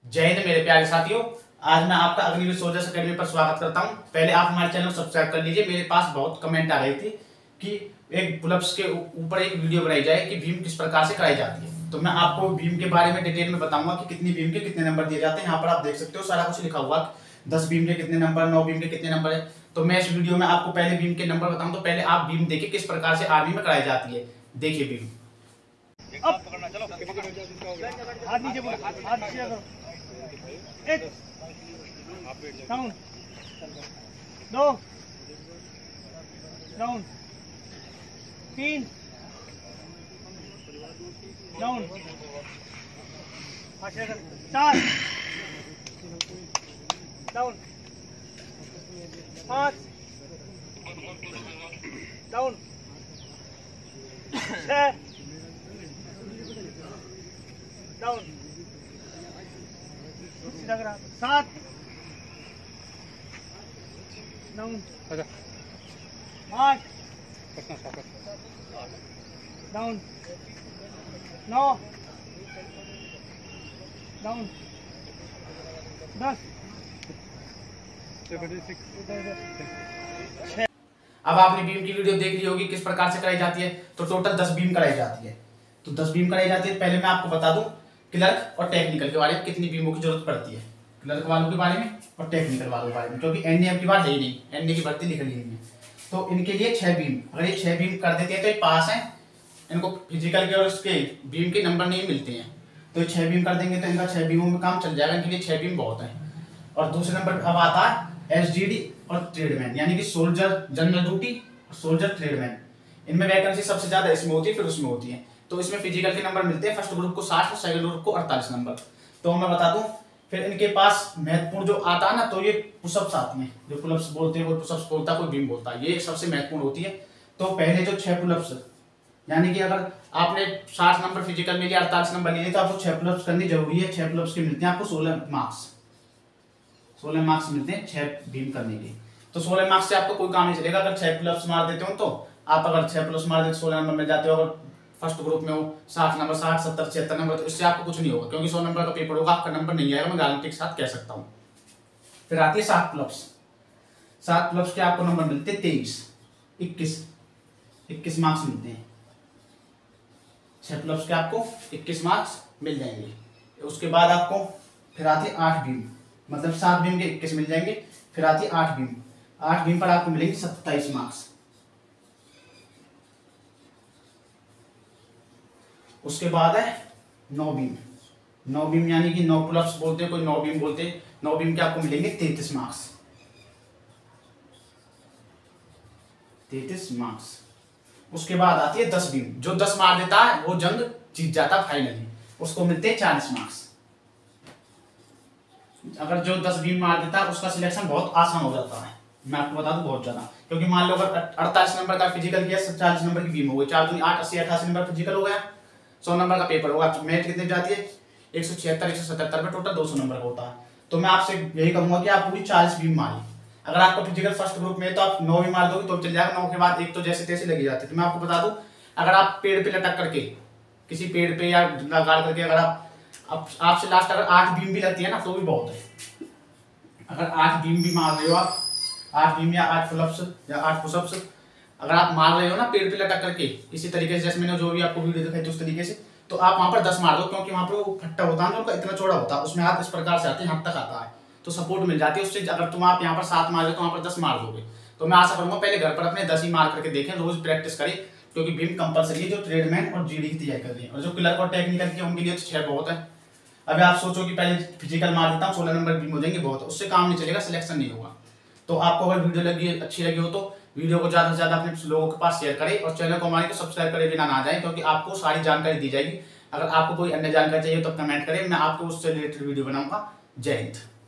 जय हिंद मेरे प्यारे साथियों। आज मैं आपका अग्निवीर सोल्जर्स अकेडमी पर स्वागत करता हूं। पहले आप हमारे चैनल को सब्सक्राइब कर लीजिए। मेरे पास बहुत कमेंट आ रही थी कि एक पुलअप्स के ऊपर एक वीडियो बनाई जाए कि भीम किस प्रकार से कराई जाती है। तो मैं आपको भीम के बारे में डिटेल में बताऊंगा कि कितनी भीम के कितने नंबर दिए जाते हैं। यहाँ पर आप देख सकते हो सारा कुछ लिखा हुआ, 10 भीम के कितने नंबर, 9 भीम के कितने नंबर है। तो मैं इस वीडियो में आपको पहले भीम के नंबर बताऊं। तो पहले आप भीम देखिए किस प्रकार से आर्मी में कराई जाती है। देखिए भीम अब पकड़ना, चलो हाथ नीचे बोलो, हाथ नीचे करो। एक down, 2 down, 3 down, 4 down, 5 down, 6 down, 7 down, 8 down, 9 down, 10 अब आपने भीम की वीडियो देख ली होगी किस प्रकार से कराई जाती है। तो टोटल 10 भीम कराई जाती है। तो 10 भीम कराई जाती है। पहले मैं आपको बता दूं क्लर्क और टेक्निकल के बारे में कितनी भीमों की जरूरत पड़ती है, क्लर्क वालों के बारे में और टेक्निकल वालों के बारे में, क्योंकि एनडीए अब की बात है ही नहीं, एनडीए की भर्ती निकली नहीं है। तो इनके लिए 6 भीम, अगर ये 6 भीम कर देते हैं तो ये पास है। इनको फिजिकल के और उसके भीम के नंबर नहीं मिलते हैं। तो 6 भीम कर देंगे तो इनका 6 भीमों में काम चल जाएगा। इनके लिए 6 भीम बहुत है। और दूसरे नंबर अब आता है एसजीडी और ट्रेडमैन, यानी कि सोल्जर जनरल ड्यूटी और सोल्जर ट्रेडमैन। इनमें वैकेंसी सबसे ज्यादा इसमें होती है, फिर उसमें होती है। तो इसमें फिजिकल के नंबर मिलते हैं, फर्स्ट ग्रुप को 60 और सेकंड ग्रुप को 48 नंबर। तो मैं बता दूं फिर इनके पास महत्वपूर्ण जो आता है ना, तो ये पुशअप्स आती हैं। जो पुलअप्स बोलते हैं, कोई पुशअप्स बोलता है, कोई भीम बोलता है, ये सबसे महत्वपूर्ण होती है। तो पहले जो 6 पुलअप्स, यानी कि अगर आपने 60 नंबर फिजिकल में लिया, 48 नंबर लिए, तो आपको 6 पुलअप्स करनी जरूरी है। 6 पुलअप्स के मिलते हैं आपको 16 मार्क्स। 16 मार्क्स मिलते हैं 6 भीम करने के। तो 16 मार्क्स से आपको कोई काम नहीं चलेगा। अगर 6 पुलअप्स मार देते हो तो आप अगर 6 पुलअप्स मार देते 16 नंबर मिल जाते हो। अगर फर्स्ट ग्रुप में हो 60 नंबर, 60, 70, 76 नंबर, तो इससे आपको कुछ नहीं होगा, क्योंकि 100 नंबर का पेपर होगा, आपका नंबर नहीं आएगा, मैं गारंटी के साथ कह सकता हूँ। फिर आती है 7 पुलअप्स। 7 पुलअप्स के आपको नंबर मिलते हैं 23, 21 मार्क्स मिलते हैं। 6 पुलअप्स के आपको 21 मार्क्स मिल जाएंगे। उसके बाद आपको फिर आती है 8 भीम, मतलब 7 भीम के 21 मिल जाएंगे। फिर आती है 8 भीम। 8 भीम पर आपको मिलेंगे 27 मार्क्स। उसके बाद है 9 भीम। 9 भीम यानी कि 9 पुलअप्स बोलते हैं, कोई 9 भीम बोलते हैं। 9 भीम के आपको मिलेंगे 33 मार्क्स। 33 मार्क्स। उसके बाद आती है 10 भीम। जो 10 मार देता है वो जंग जीत जाता है फाइनली, उसको मिलते हैं 40 मार्क्स। अगर जो 10 भीम मार देता है उसका सिलेक्शन बहुत आसान हो जाता है, मैं आपको बता दूं, बहुत ज्यादा। क्योंकि मान लो अगर 48 नंबर का फिजिकल किया, 40 नंबर की भीम हो गई, 4 दूनी 8, 80, 88 नंबर फिजिकल हो गया, 100 नंबर का पेपर होगा। मैच कितने जाती है 176, 177 में, टोटल 200 नंबर का होता है। तो मैं आपसे यही कहूंगा कि आप पूरी 40 भीम मारिए। अगर आपका फिजिकल फर्स्ट ग्रुप में है तो आप 9 भी मार दोगे तो चल जाएगा। 9 के बाद एक तो जैसे तैसे लगी जाती है। तो मैं आपको बता दूं, अगर आप पेड़ पे लटक करके, किसी पेड़ पे या गाड़ करके, अगर आपसे लास्ट अगर 8 भीम भी लगती है ना तो भी बहुत है। अगर 8 भीम भी मार रहे हो आप, 8 भीम या 8 पुलअप्स या 8 पुशअप्स अगर आप मार रहे हो ना पेड़ पे लटक करके, इसी तरीके से जैसे मैंने जो भी आपको वीडियो दिखाई थी उस तरीके से, तो आप वहां पर 10 मार दो। क्योंकि वहां पर वो फट्टा होता है ना, उनका इतना चौड़ा होता है, उसमें हाथ इस प्रकार से आते हैं, हाथ तक आता है, तो सपोर्ट मिल जाती है उससे। अगर तुम आप यहाँ पर 7 मार रहे हो तो वहां पर 10 मार दोगे। तो मैं आशा करूंगा पहले घर पर अपने 10 ही मार करके देखें, रोज प्रैक्टिस करें, क्योंकि भीम कंपलसरी है जो ट्रेडमैन और जीडी की तैयारी कर रही है। और जो क्लर्क और टेक्निकल की उनके लिए 6 बहुत है। अभी आप सोचो कि पहले फिजिकल मार देता हूँ 16 नंबर भीम हो जाएंगे, बहुत है, उससे काम नहीं चलेगा, सिलेक्शन नहीं होगा। तो आपको अगर वीडियो अच्छी लगी हो तो वीडियो को ज्यादा से ज्यादा अपने लोगों के पास शेयर करें और चैनल को हमारे को सब्सक्राइब करे बिना ना जाए, क्योंकि आपको सारी जानकारी दी जाएगी। अगर आपको कोई अन्य जानकारी चाहिए तो कमेंट करें, मैं आपको उससे रिलेटेड वीडियो बनाऊंगा। जय हिंद।